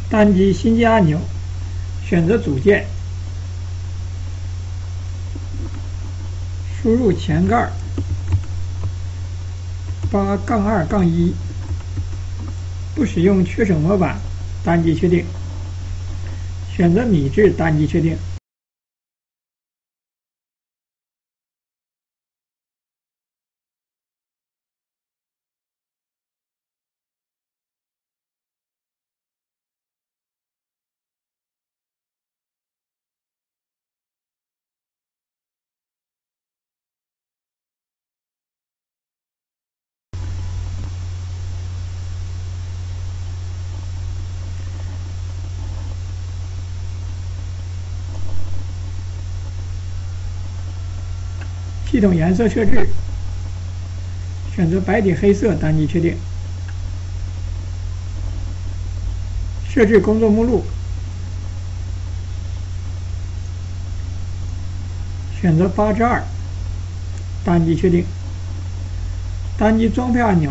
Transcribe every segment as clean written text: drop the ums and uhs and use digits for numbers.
单击新建按钮，选择组件，输入前盖8-2-1，不使用缺省模板，单击确定，选择米制，单击确定。系统颜色设置，选择白底黑色，单击确定。设置工作目录，选择8:2，单击确定。单击装配按钮，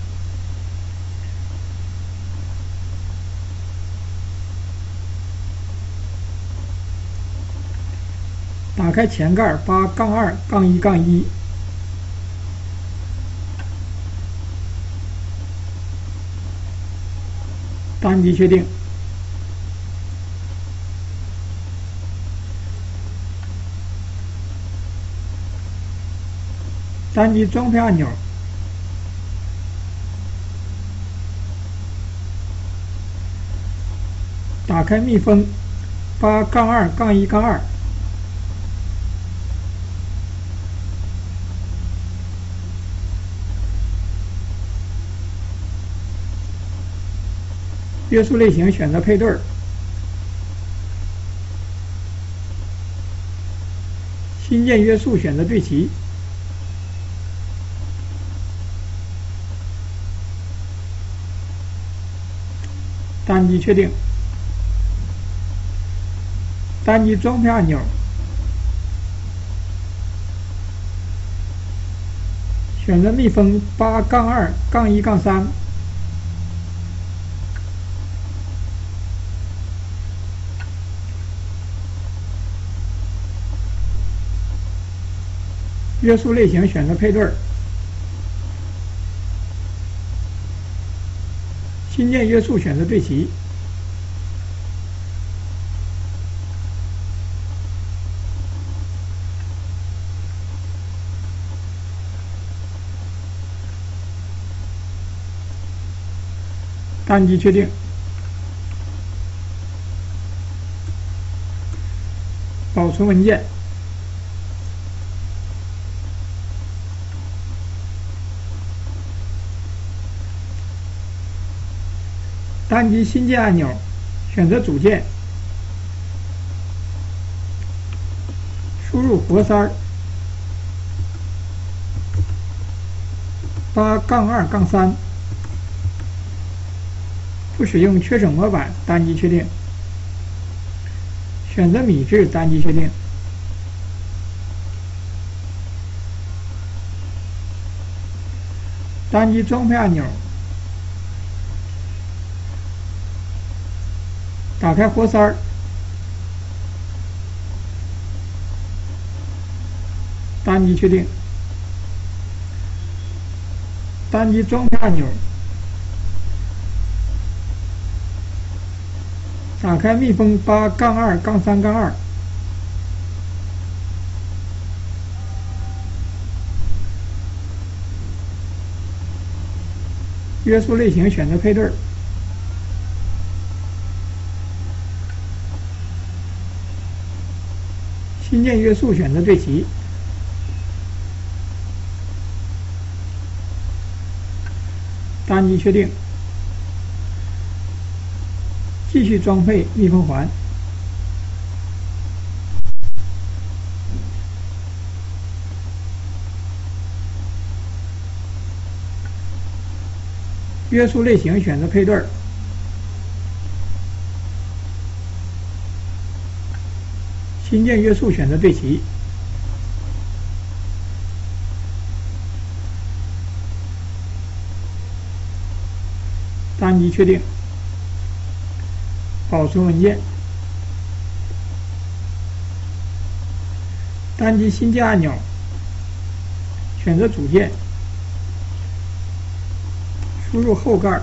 打开前盖8-2-1-1，单击确定。单击装配按钮，打开密封8-2-1-2。约束类型选择配对，新建约束选择对齐，单击确定。单击装配按钮，选择密封8-2-1-3。约束类型选择配对，新建约束选择对齐，单击确定。保存文件。单击新建按钮，选择组件，输入活塞8-2-3，不使用缺省模板，单击确定，选择米制，单击确定，单击装配按钮，打开活塞，单击确定，单击装配按钮，打开密封8-2-3-2，约束类型选择配对，新建约束选择对齐，单击确定，继续装配密封环，约束类型选择配对，新建约束选择对齐，单击确定， 保存文件。单击新建按钮，选择组件，输入后盖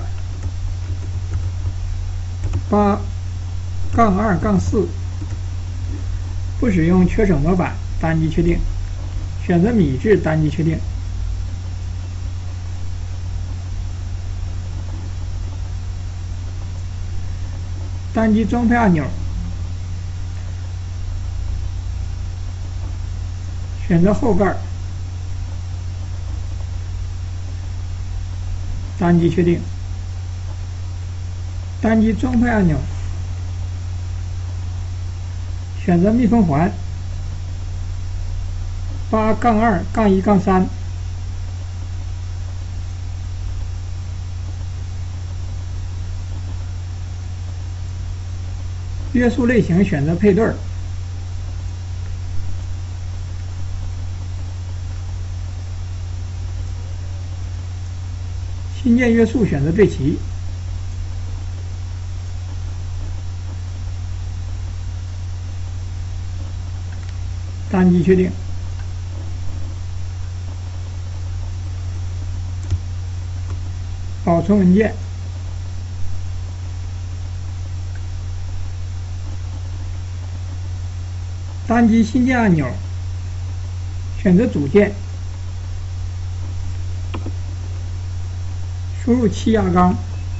8-2-4，不使用缺省模板，单击确定，选择米制，单击确定。单击装配按钮，选择后盖，单击确定。单击装配按钮，选择密封环8-2-1-3，约束类型选择配对，新建约束选择对齐，单击确定。保存文件，单击新建按钮，选择组件，输入气压缸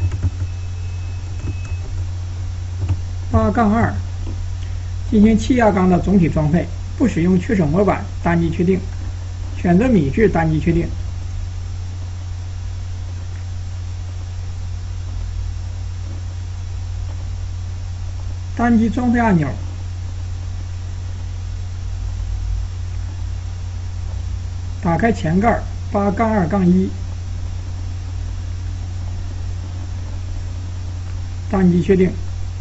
8-2，进行气压缸的总体装配，不使用缺省模板，单击确定，选择米制，单击确定。单击装配按钮，打开前盖8-2-1，单击确定。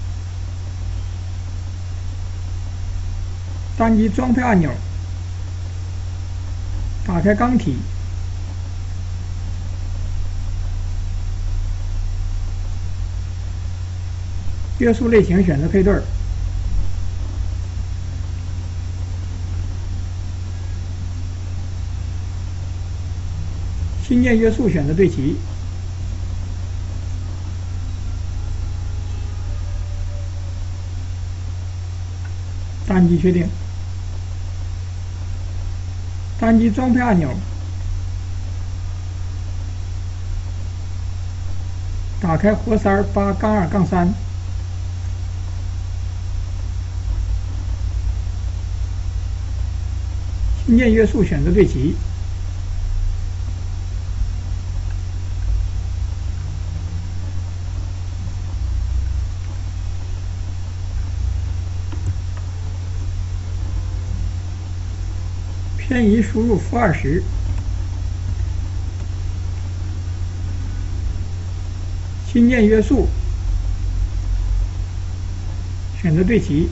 单击装配按钮，打开缸体，约束类型选择配对，新建约束选择对齐，单击确定。单击装配按钮，打开活塞8-2-3，新建约束选择对齐，偏移输入-20，新建约束选择对齐，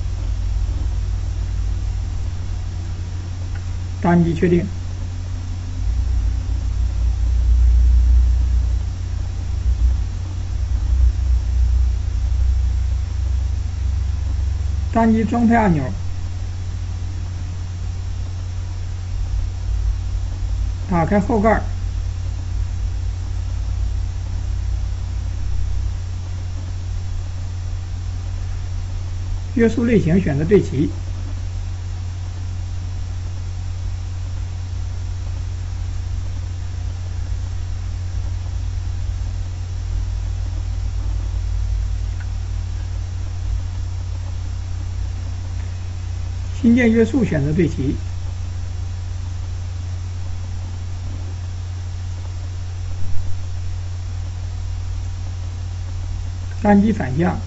单击确定。单击装配按钮，打开后盖，约束类型选择对齐，新建约束选择对齐，单击反向，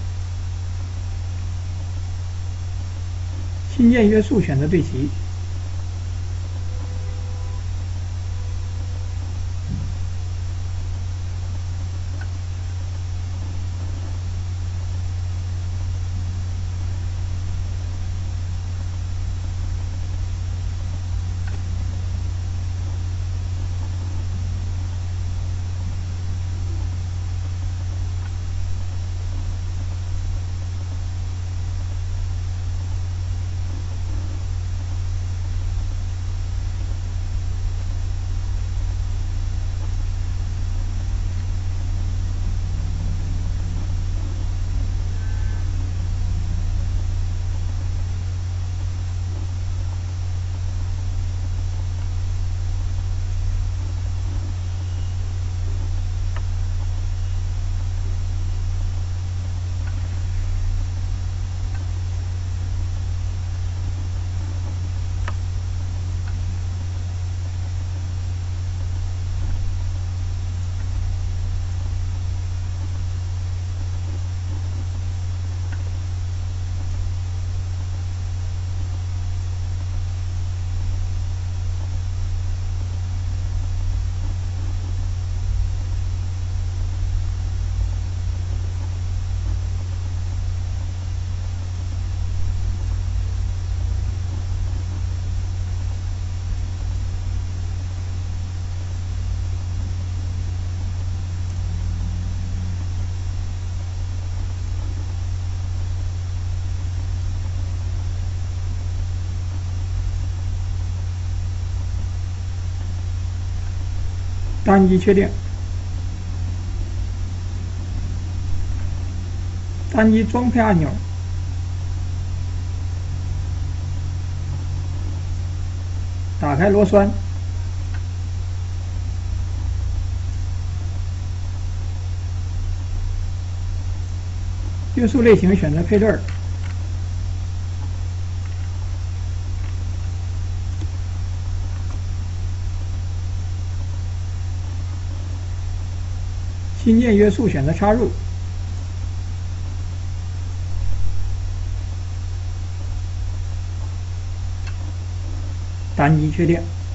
新建约束选择对齐， 单击确定，单击装配按钮，打开螺栓，约束类型选择配对，新建约束选择插入，单击确定，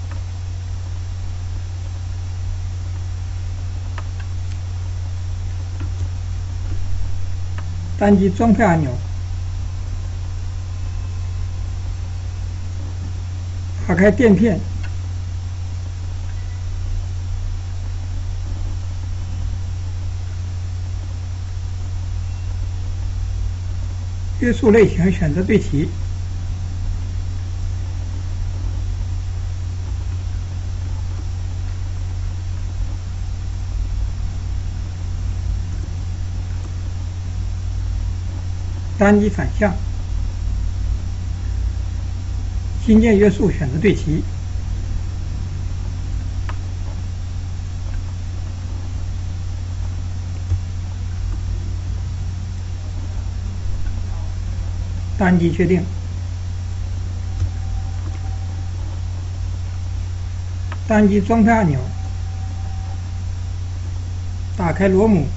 单击装配按钮，打开垫片，约束类型选择对齐，单击反向，新建约束选择对齐，单击确定，单击装配按钮，打开螺母，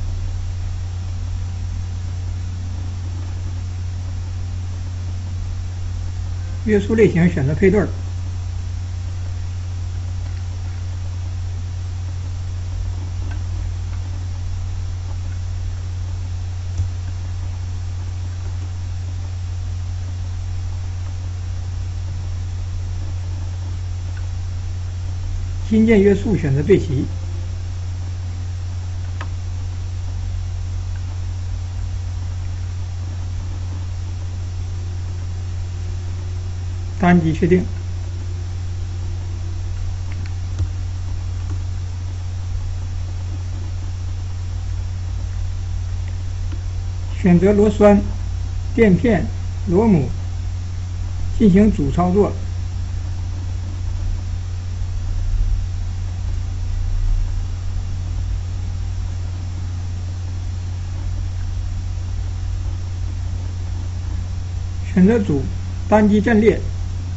约束类型选择配对，新建约束选择对齐，单击确定，选择螺栓、垫片、螺母，进行主操作。选择组，单击阵列，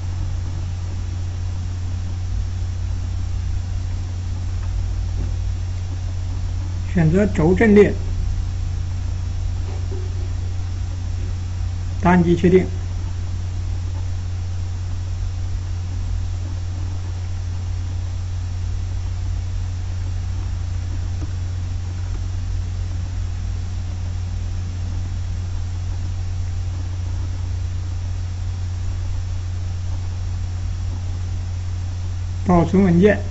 选择轴阵列，单击确定，保存文件。